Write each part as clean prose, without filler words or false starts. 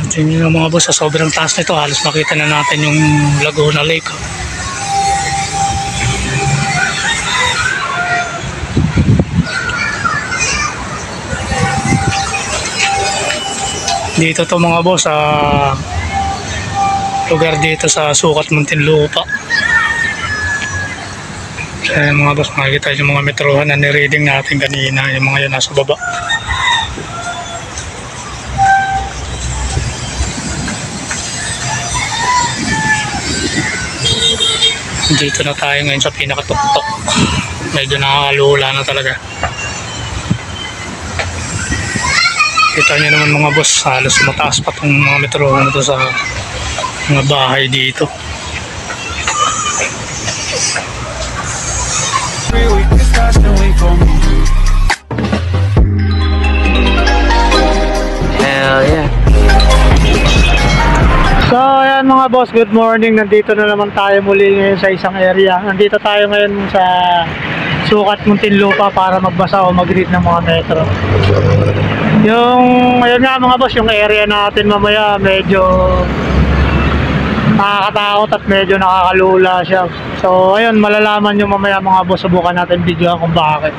Tingnan nyo mga boss, sa sobrang taas nito halos makita na natin yung Laguna Lake. Dito to mga boss, sa lugar dito sa Sukat, Muntinlupa. Kaya mga boss, makikita yung mga metrohan na nireading natin kanina, yung mga yun nasa baba. Dito na tayo ngayon sa pinakatuktok. Medyo nakakalula na talaga. Kita nyo naman mga boss, halos mataas pa itong mga metrohan na ito sa mga bahay dito. Hell yeah. So ayan mga boss, good morning. Nandito na naman tayo muli ngayon sa isang area. Nandito tayo ngayon sa Sukat, Muntinlupa para magbasa o mag-read ng mga metro. Yung ayun nga mga boss, yung area natin mamaya medyo nakakatakot at medyo nakakalula siya. So ayun, malalaman nyo mamaya mga boss, subukan natin video kung bakit.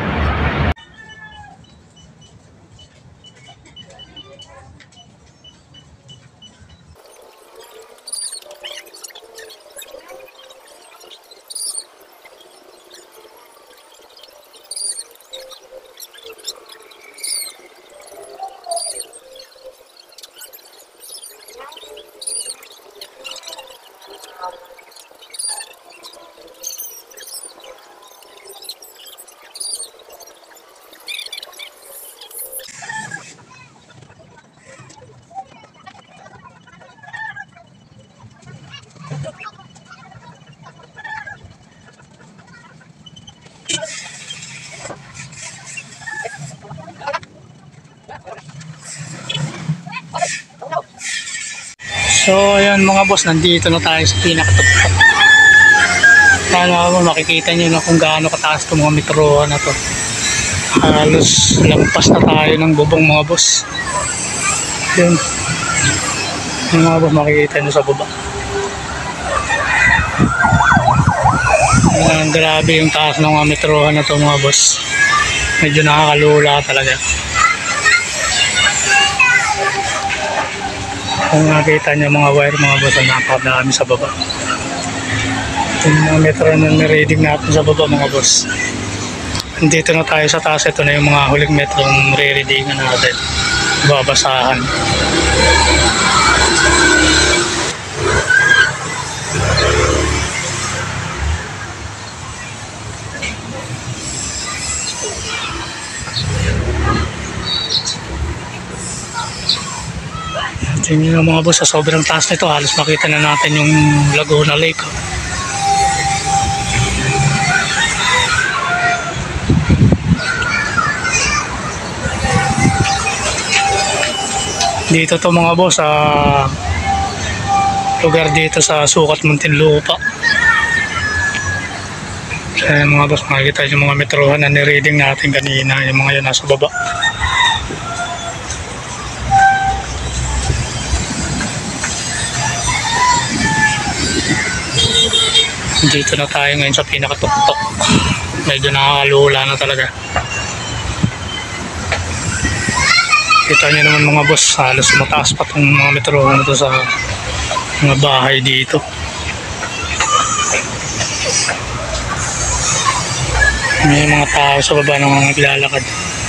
So ayan mga boss, nandito na tayo sa pinakatuktok. Sana mo makikita nyo na kung gaano kataas itong mga metrohan na to. Halos lampas na tayo ng bubong mga boss. Yun, yung mga boss makikita nyo sa baba. Ayan, grabe yung taas ng mga metrohan na to mga boss. Medyo nakakalula talaga. Kung nakita nyo mga wire mga boss, napakadami sa baba. Yung mga metro na nireading natin sa baba mga boss. Dito na tayo sa taas. Ito na yung mga huling metro ng re-readingan natin. Babasahan. Tingnan nyo mga boss, sa sobrang taas nito halos makita na natin yung Laguna Lake. Dito to mga boss, sa lugar dito sa Sukat, Muntinlupa. Kaya mga boss, makikita yung mga metrohan na nireading natin kanina, yung mga yun nasa baba. Dito na tayo ngayon sa pinakatuktok. Medyo nakakalula na talaga. Kita nyo naman mga boss, halos mataas pa itong mga metrohan na ito sa mga bahay dito. May mga tao sa baba na mga naglalakad.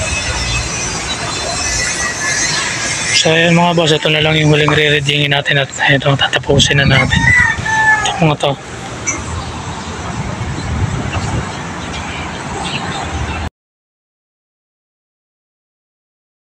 So ayan mga boss, ito na lang yung huling re-readingin natin at ito tatapusin na natin. Ito mga to.